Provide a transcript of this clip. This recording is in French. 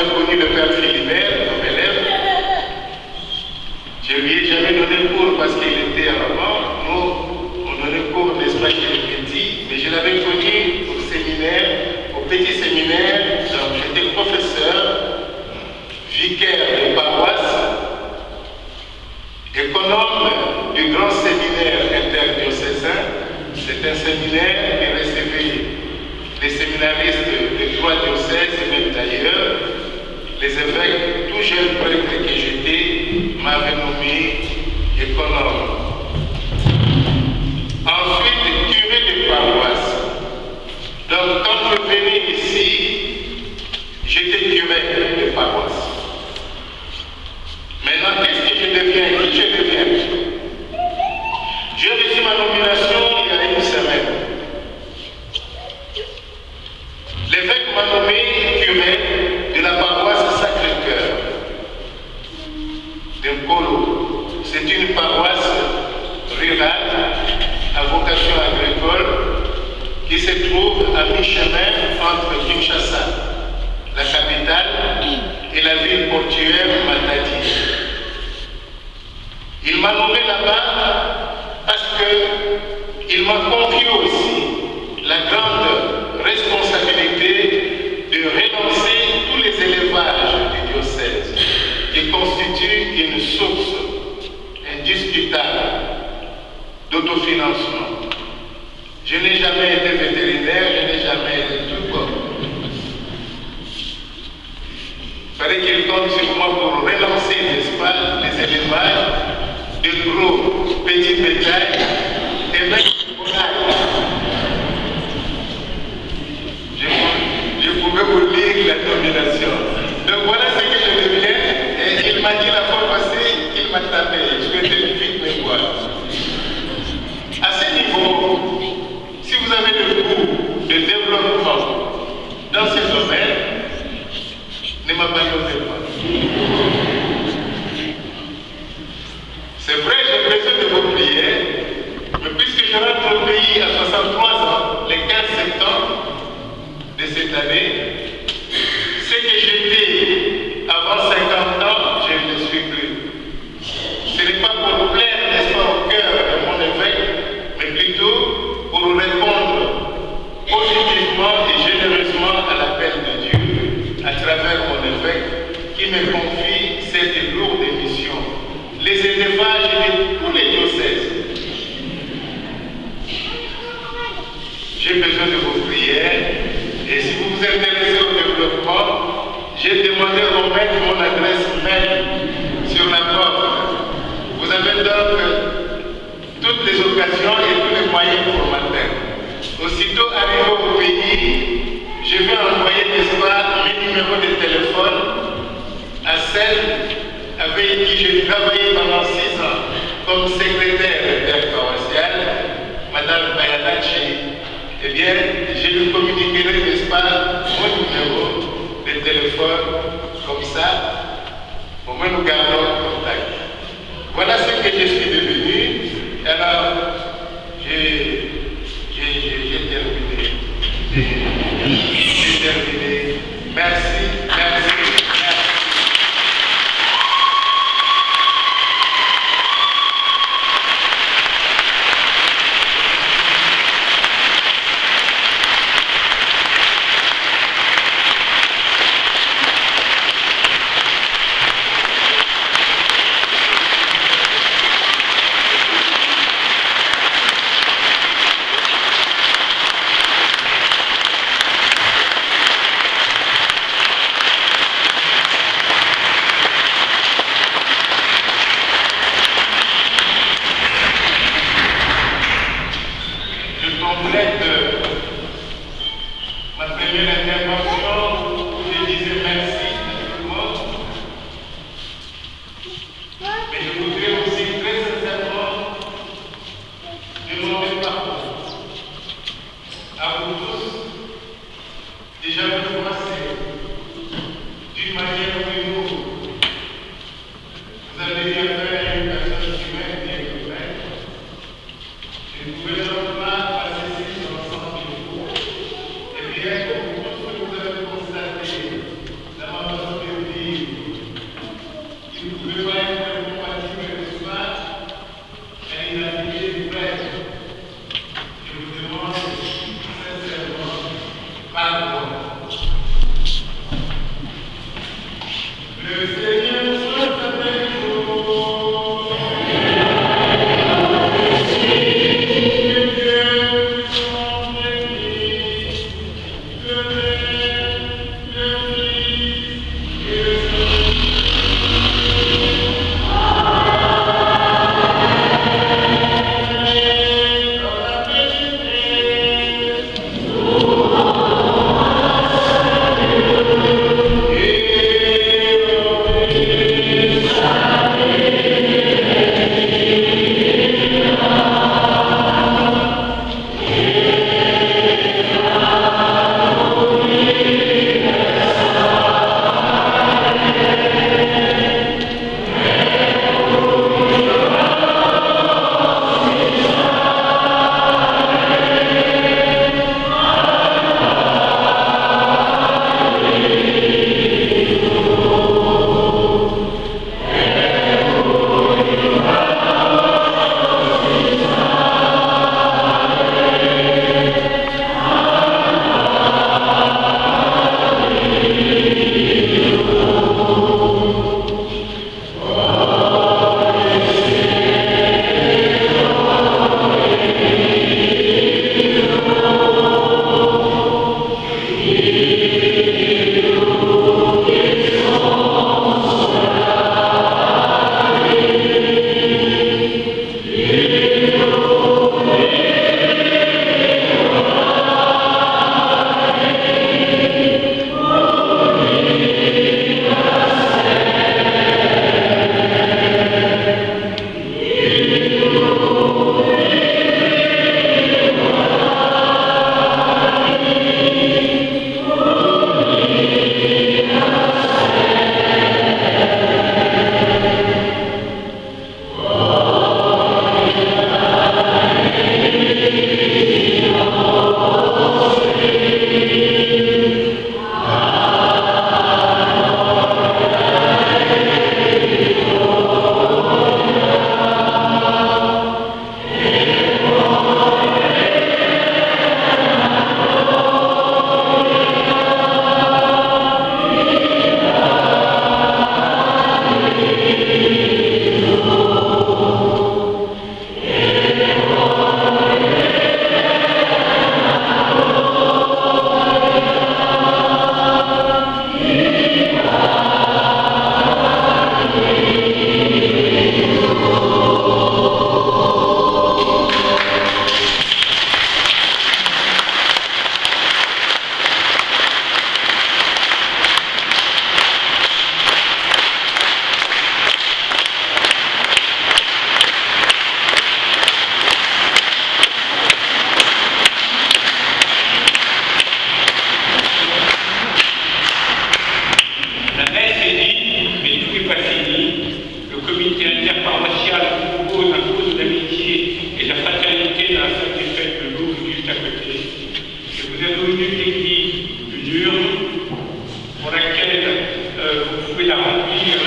avez connu le père Philibert, comme élève. Je ne lui ai jamais donné cours parce qu'il était à la mort. Nous, on donnait cours, n'est-ce pas, qu'il est petit. Mais je l'avais connu au séminaire, au petit séminaire. J'étais professeur, vicaire de paroisse, économe du grand séminaire interdiocésain. C'est un séminaire qui recevait les séminaristes de 3 diocèses et même d'ailleurs. Les évêques, tout jeune prêtre que j'étais, m'avaient nommé économe. Ensuite, curé de paroisse. Donc, quand je venais ici, j'étais curé de paroisse. Maintenant, qu'est-ce que je deviens? Qui je deviens? J'ai reçu ma nomination il y a une semaine. L'évêque m'a nommé curé de la paroisse Sacré-Cœur de Nkolo. C'est une paroisse rurale à vocation agricole qui se trouve à mi-chemin entre Kinshasa, la capitale, et la ville portuaire Matadi. Il m'a nommé là-bas parce qu'il m'a confié aussi la grande responsabilité de relancer tous les élevages du diocèse qui constituent une source indiscutable d'autofinancement. Je n'ai jamais été vétérinaire, je n'ai jamais été tout comme. Il fallait qu'il compte sur moi pour relancer, n'est-ce pas, les élevages de gros petits bétails et même de volailles. Je pouvais vous lire la nomination. Donc voilà ce que je deviens. Et il m'a dit la fois passée qu'il m'a tapé. Je vais te vite me voir. À ce niveau, si vous avez le goût de développement dans ce domaine, ne m'abandonnez pas. C'est vrai, j'ai besoin de vos prières, mais puisque je rentre au pays à 63 ans, le 15 septembre de cette année, ce que j'étais avant 50 ans, je ne le suis plus. Ce n'est pas pour plaire, n'est-ce pas, au cœur de mon évêque, mais plutôt pour répondre positivement et généreusement à l'appel de Dieu à travers mon évêque qui me confie cette lourde mission. Les élevages de tous les diocèses. J'ai besoin de vos prières et si vous vous intéressez au développement, j'ai demandé au maître mon adresse mail sur la porte. Vous avez donc toutes les occasions et tous les moyens pour m'atteindre. Aussitôt arrivé au pays, je vais envoyer, n'est-ce pas, mes numéros de téléphone à celle avec qui j'ai travaillé pendant 6 ans comme secrétaire interparoissial, Madame Bayanachi. Eh bien, je lui communiquerai, n'est-ce pas, mon numéro de téléphone, comme ça, au moins nous gardons contact. Voilà ce que je suis devenu. Alors, j'ai terminé. J'ai terminé. Merci, merci. devenu l'église, une urne pour laquelle vous pouvez la remplir